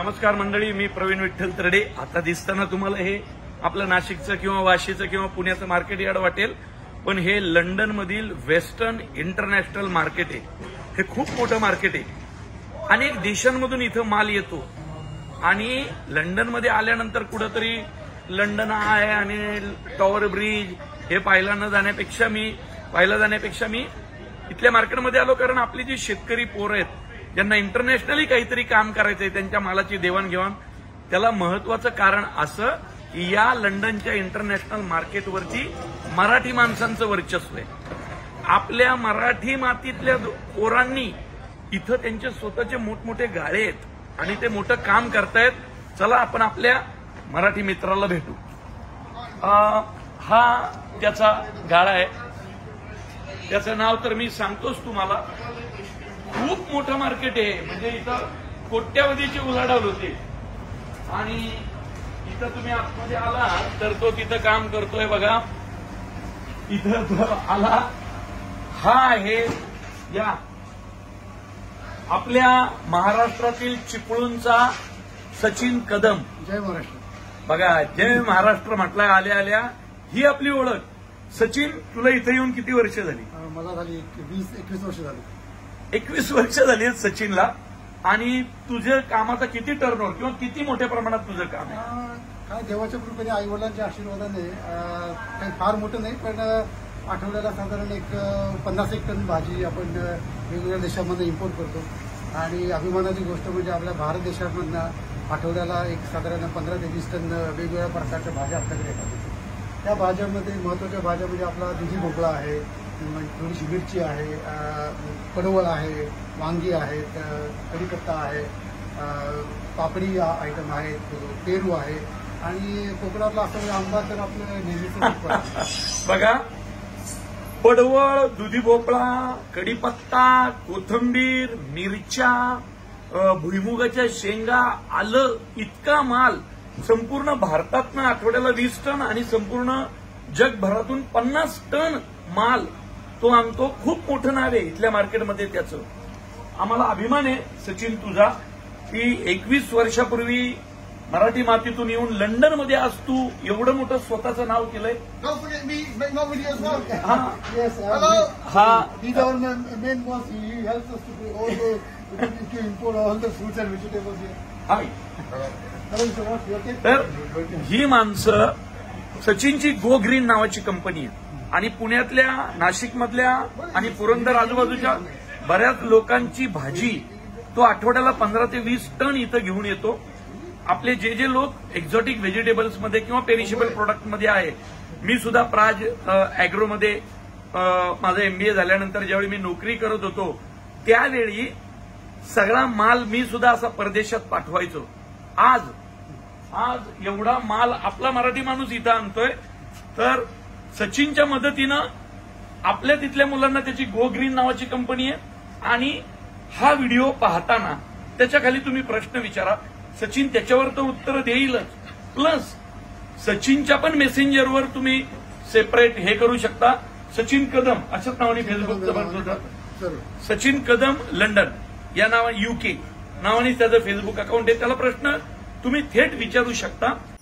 नमस्कार मंडळी, मी प्रवीण विठ्ठल तरडे. आता दिसताना तुम्हाला हे आपलं नाशिकचं किंवा वाशीचं किंवा पुण्याचं मार्केट यार्ड वाटेल, पण हे लंडन मधील वेस्टर्न इंटरनॅशनल मार्केट आहे. हे खूप मोठं मार्केट आहे. अनेक देशांमधून इथं माल येतो आणि लंडनमध्ये आल्यानंतर कुठंतरी लंडन आहे आणि टॉवर ब्रिज हे पाहायला जाण्यापेक्षा मी इथल्या मार्केटमध्ये आलो. कारण आपली जी शेतकरी पोरं आहेत ज्यांना इंटरनॅशनली काहीतरी काम करायचंय, त्यांच्या मालाची देवाणघेवाण, त्याला महत्वाचं कारण असं की या लंडनच्या इंटरनॅशनल मार्केटवरती मराठी माणसांचं वर्चस्व आहे. आपल्या मराठी मातीतल्या पोरांनी इथं त्यांचे स्वतःचे मोठमोठे गाळे आहेत आणि ते मोठं काम करतायत. चला आपण आपल्या मराठी मित्राला भेटू. हा त्याचा गाळा आहे. त्याचं नाव तर मी सांगतोच तुम्हाला. खूप मोठं मार्केट आहे, म्हणजे इथं कोट्यावधीची उलाढाल होते. आणि इथं तुम्ही आतमध्ये आला तर तो तिथं काम करतोय बघा. इथं तो आला. हा आहे या आपल्या महाराष्ट्रातील चिपळूणचा सचिन कदम. जय महाराष्ट्र. बघा, जय महाराष्ट्र म्हटलं आल्या आल्या. ही आपली ओळख. सचिन, तुला इथं येऊन किती वर्ष झाली? मला झाली 20-21 वर्ष झाली. 21 वर्ष झाली आहेत सचिनला. आणि तुझ्या कामाचा किती टर्नओव्हर किंवा किती मोठ्या प्रमाणात तुझं काम आहे? काय देवाच्या कृपेने, आई वडिलांच्या आशीर्वादाने काही फार मोठं नाही, पण आठवड्याला साधारण एक 50-1 टन भाजी आपण वेगवेगळ्या देशांमध्ये इम्पोर्ट करतो. आणि अभिमानाची गोष्ट म्हणजे आपल्या भारत देशामधनं आठवड्याला एक साधारण 15 ते 20 टन वेगवेगळ्या प्रकारच्या भाज्या आपल्याकडे येतात. त्या भाज्यामध्ये महत्वाच्या भाज्या म्हणजे आपला दुधी भोपळा आहे, थोडीशी मिरची आहे, पडवळ आहे, वांगी आहेत, कढीपत्ता आहे, पापडी आयटम आहेत, पेरू आहे आणि कोकणातला असं आंबा तर आपलं नेहमीच. बघा, पडवळ, दुधी भोपळा, कढीपत्ता, कोथिंबीर, मिरच्या, भुईमुगाच्या शेंगा, आलं, इतका माल संपूर्ण भारतातनं आठवड्याला 20 टन आणि संपूर्ण जगभरातून 50 टन माल तो आणतो. खूप मोठं नाव आहे इथल्या मार्केटमध्ये त्याचं. आम्हाला अभिमान आहे सचिन तुझा की 21 वर्षापूर्वी मराठी मातीतून येऊन लंडनमध्ये आज तू एवढं मोठं स्वतःचं नाव केलंय. तर ही माणसं, सचिनची गो ग्रीन नावाची कंपनी आहे आणि पुण्यातल्या, नाशिकमधल्या आणि पुरंदर आजूबाजूच्या बऱ्याच लोकांची भाजी तो आठवड्याला 15 ते 20 टन इथं घेऊन येतो. आपले जे लोक एक्झॉटिक व्हेजिटेबल्समध्ये किंवा पेरिशेबल प्रोडक्टमध्ये आहे, मी सुद्धा प्राज अॅग्रोमध्ये माझं MBA झाल्यानंतर ज्यावेळी मी नोकरी करत होतो त्यावेळी सगळा माल मी सुद्धा असा परदेशात पाठवायचो. आज एवढा माल आपला मराठी माणूस इथं आणतोय. तर सचिनच्या मदतीनं आपल्या तिथल्या मुलांना त्याची गो ग्रीन नावाची कंपनी आहे. आणि हा व्हिडिओ पाहताना त्याच्या खाली तुम्ही प्रश्न विचारा. सचिन त्याच्यावर तर उत्तर देईलच, प्लस सचिनच्या पण मेसेंजरवर तुम्ही सेपरेट हे करू शकता. सचिन कदम अशाच नावाने फेसबुकचं बनत होतं. सचिन कदम लंडन या नावाने, UK नावाने त्याचं फेसबुक अकाउंट आहे. त्याला प्रश्न तुम्ही थेट विचारू शकता.